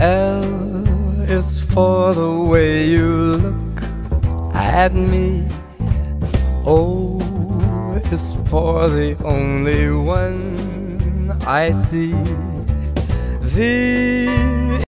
L is for the way you look at me. O is for the only one I see. V